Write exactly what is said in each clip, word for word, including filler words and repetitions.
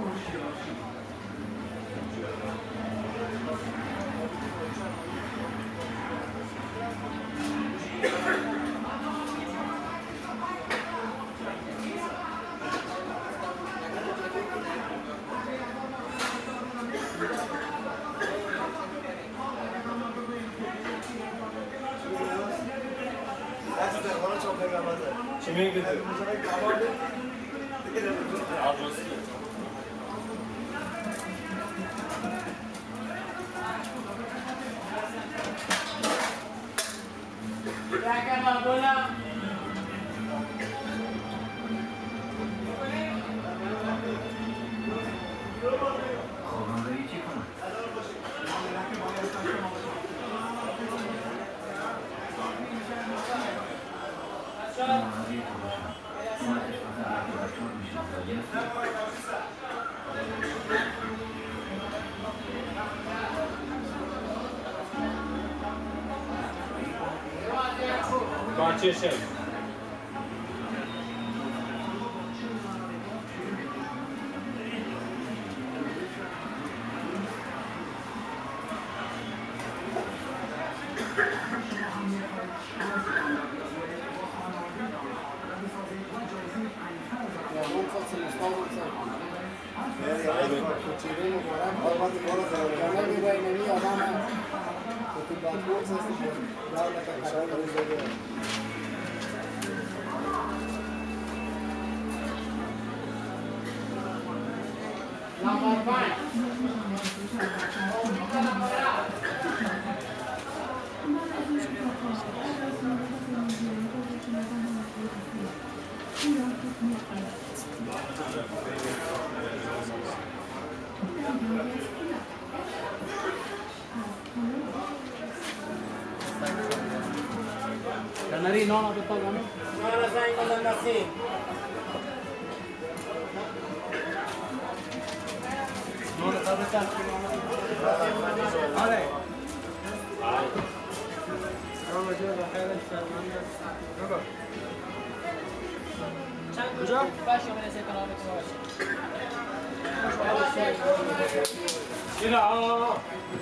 چی میگید؟ چشه Canary, no, no te toca, ¿no? No, no saben cómo anda así. No, no está pesado. Vale. کجا؟ باشه من از اکونومیک باشه. اینا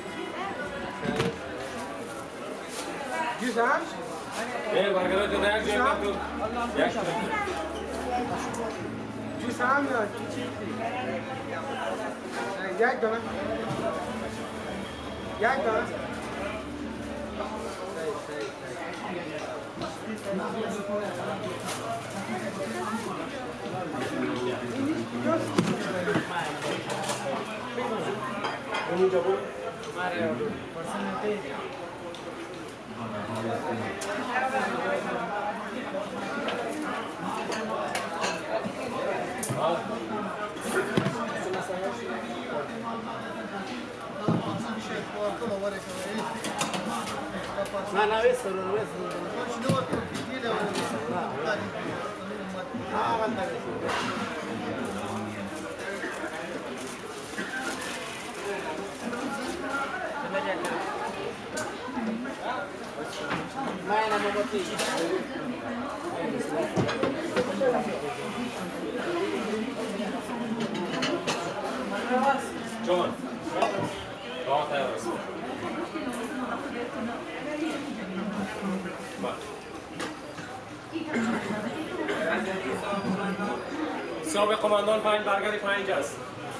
Güzel. ای برگرد تو درک جای تو یک Güzel mi? یک دانه. یک دانه. اونجا بود ماره پرسنتی نه نه ویسر رو ویسر ما انا مبطي جون راحت هست حساب قماندان پنج برگردی پنج است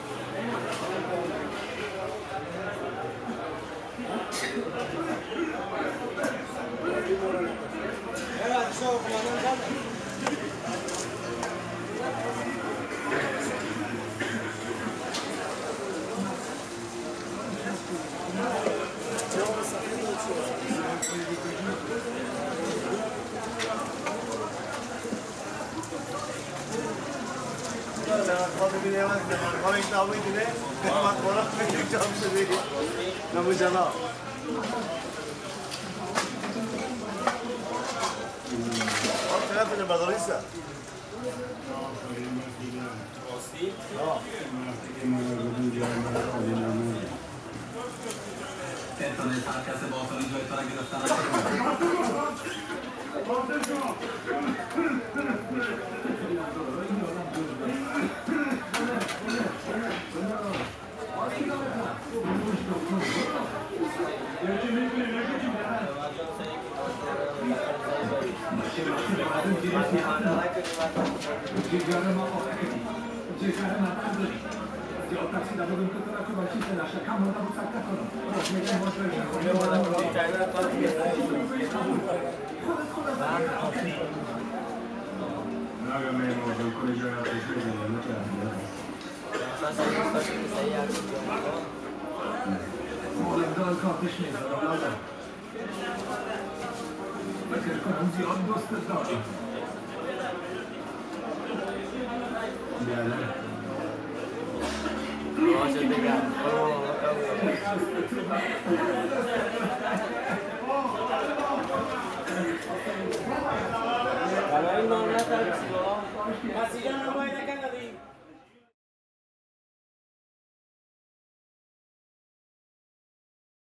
خود ببینیم از ها این نامی دیده من خورا خیلی جام شدی نمو جنا آن چقدر تونه بداریسته راستی؟ Tentano entrare a casa vostra di due torri che stanno a Dziękujemy ma opiekę. Dziękujemy na bardzo. Operasi da budem która chyba ci się nasza kamera to tak tak. Rozumiem, może że nie ma na China to jest. Draga me może ukończyła to średnie, no tak. Może daleko też nie zadowolona. Lekarz konwulsji odbusty zdrowie. Biale. Może biegać. Ale no na tak. Masih jangan main.